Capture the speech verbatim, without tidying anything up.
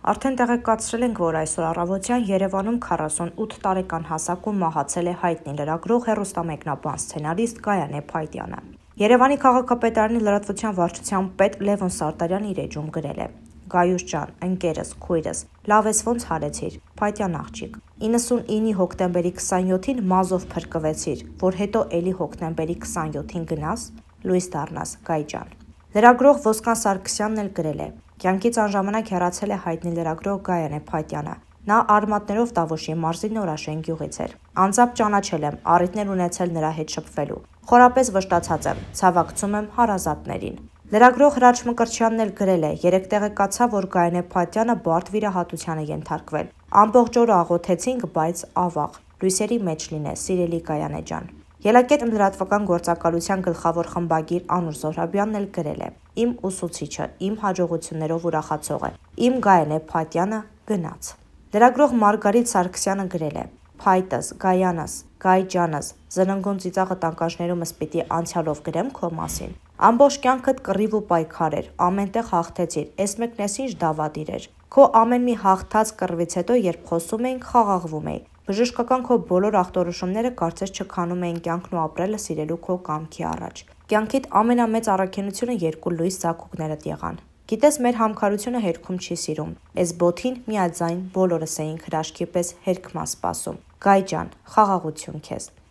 Արդեն տեղեկացրել ենք, որ այսօր առավոտյան Երևանում քառասունութ տարեկան հասակում մահացել է հայտնի լրագրող, հեռուստամեկնաբան, սցենարիստ Գայանե Փայտյանը։ Երևանի քաղաքապետարանի լրատվության վարչության պետ Լևոն Սարտարյանը իր էջում գրել է. «Գայուշ ջան, ընկերս, քույրս, լավ ես ոնց հարեցիր, Փայտյան աղջիկ, իննսունինի հոկտեմբերի քսանյոթին մազով փրկվեցիր, որ հետո էլի հոկտեմբերի քսանյոթին գնաս, լույս դառնաս, Գայ ջան»։ Լրագրող Ոսկան Սարգսյանն էլ գրել է. «Կյանքից անժամանակ հեռացել է հայտնի լրագրող Գայանե Փայտյանը։ Նա արմատներով Տավուշի մարզի Նորաշեն գյուղից էր։ Անձամբ ճանաչել եմ, առիթներ ունեցել նրա հետ շփվելու։ Խորապես վշտացած եմ, ցավակցում եմ հարազատներին»։ Լրագրող Հրաչ Մկրտչյանն էլ գրել է. «Երեկ տեղեկացա, որ Գայանե Փայտյանը բարդ վիրահատության է ենթարկվել։ Ամբողջ օրը աղոթեցինք, բայց ավաղ։ Լույսերի մեջ լինես, սիրելի Գայանե ջան»։ Ելակետ լրատվական գործակալության գլխավոր խմբագիր Անուր Զոհրաբյանն էլ գրել է. «Իմ ուսուցիչը, իմ հաջողություններով ուրախացող է, իմ Գայանե Փայտյանը գնաց»։ Լրագրող Մարգարիտ Սարգսյանը գրել է. «Փայտս, Գայանս, Գայ ջանս, զննգուն ծիծաղը տանկաշներումս պիտի անցյալով գրեմ քո մասին։ Ամբողջ կյանքդ կռիվ ու պայքար էր, ամենտեղ հաղթեցիր, էս մեկն էս ինչ դավադիր էր։ Քո ամեն մի հաղթած կռվից հետո, երբ խոսում էինք, խաղաղվում էի։ Բժշկական քո բոլոր ախտորոշումները կարծես չքանում էին կյանքն ու ապրելը սիրելու քո կամքի առաջ։ Կյանքիդ ամենամեծ առաքինությունը երկու լույս զաքուկներդ եղան։ Գիտես, մեր համքարությունը հերքում չի սիրում։ Էս բոթին միաձայն բոլորս էինք հրաշքի պես հերքմա սպասում։ Գայ ջան, խաղաղություն քեզ»։